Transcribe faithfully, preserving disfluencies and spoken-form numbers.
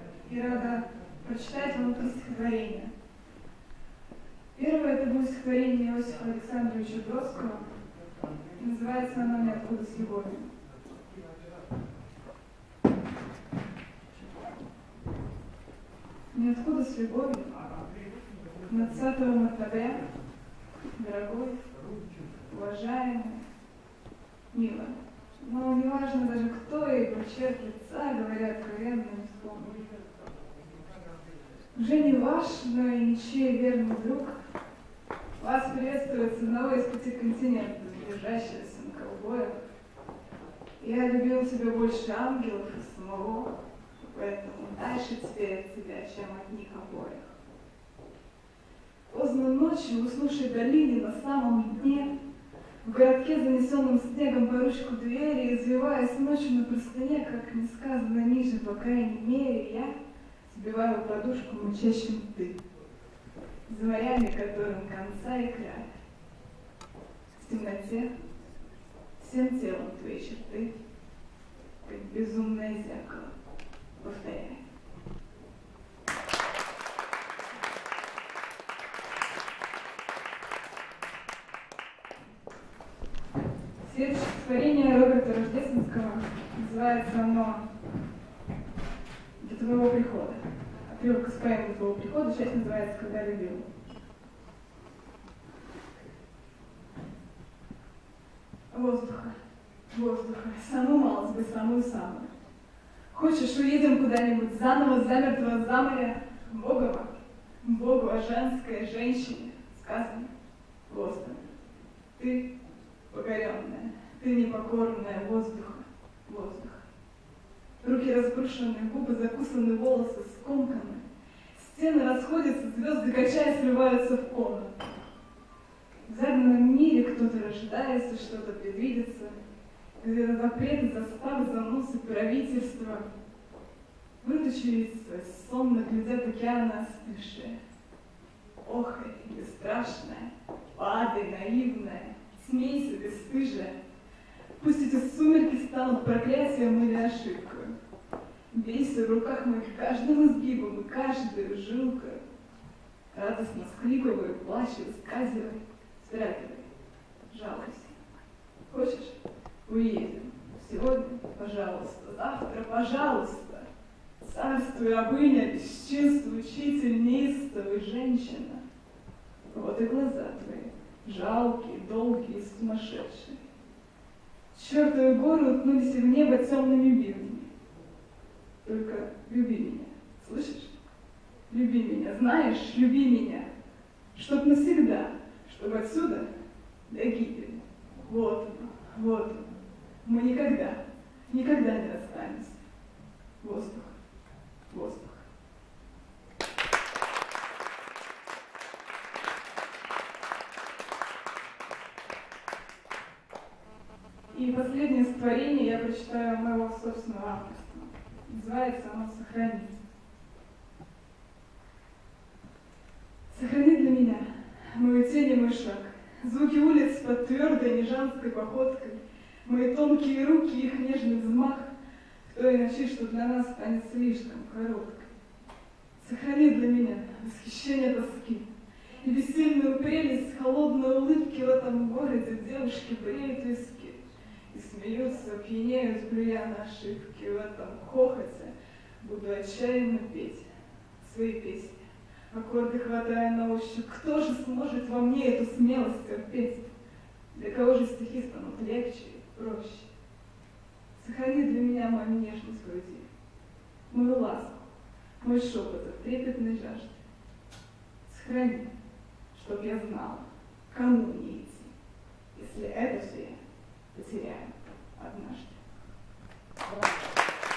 и рада прочитать вам три стихотворения. Первое — это будет стихотворение Иосифа Александровича Бродского. Называется оно «Ниоткуда с любовью». Ниоткуда с любовью, двадцатого мартабе, дорогой, уважаемый, милый. Но не важно даже кто, ибо черт лица, говоря откровенно, не вспомню. Уже не ваш, но и ничей верный друг. Вас приветствует с одного из пяти континентов, держащегося на ковбоях. Я любил тебя больше ангелов и самого, поэтому дальше теперь от тебя, чем от них обоих. Поздно ночью в уснувшей долине на самом дне, в городке, занесенном снегом по ручку двери, извиваясь ночью на простыне, как не сказано ниже, по крайней мере, я сбиваю подушку мучащим ты, за морями, которым конца и края. В темноте всем телом твои черты, как безумное зеркало, повторяй. Следующее стихотворение Роберта Рождественского, называется оно «До твоего прихода». Отрывок из поэмы «До твоего прихода», часть называется «Когда любил». Воздуха, воздуха, самую малость бы, самую-самую. Хочешь, уедем куда-нибудь заново, замертво, за моря, Богова, Богу о женской женщине сказано воздух. Ты покоренная, ты непокорная, воздуха, воздух. Руки разбрушены, губы закусаны, волосы скомканы. Стены расходятся, звезды, качаясь, сливаются в комнату. В загнанном мире кто-то рождается, что-то предвидится, где-то запреты, заставы, заносы, правительства. Выточи лица, сонно глядят океаны остывшие. Охай, бесстрашная, падай, наивная, смейся, бесстыжая. Пусть эти сумерки станут проклятием или ошибкой. Бейся в руках моих каждым изгибом и каждой жилкой. Радостно всхлипывай, плачь, высказывай, вздрагивай, жалуйся. Хочешь? Уедем. Сегодня, пожалуйста, завтра, пожалуйста. Царствуй, рабыня, бесчинство, учитель, неистовый, женщина. Вот и глаза твои, жалкие, долгие, сумасшедшие. Чертовы горы уткнулись в небо темными бивнями. Только люби меня, слышишь? Люби меня, знаешь, люби меня. Чтоб навсегда, чтоб отсюда до гибели. Вот он, вот он. Мы никогда, никогда не расстанемся. Воздух, воздух. И последнее стихотворение я прочитаю моего собственного авторства. Называется оно «Сохрани». Сохрани для меня мою тень и мой шаг, звуки улиц под твердой нежанской походкой, мои тонкие руки, их нежный взмах в той ночи, что для нас станет слишком короткой. Сохрани для меня восхищение тоски и бессильную прелесть холодной улыбки в этом городе. Девушки бреют виски и смеются, пьянеют, плюя на ошибки. В этом хохоте буду отчаянно петь свои песни, аккорды хватая на ощупь. Кто же сможет во мне эту смелость терпеть? Для кого же стихи станут легче и проще? Сохрани для меня мою нежность в груди, мою ласку, мой шепот от трепетной жажды. Сохрани, чтоб я знала, кому мне идти, если это все я потеряю однажды.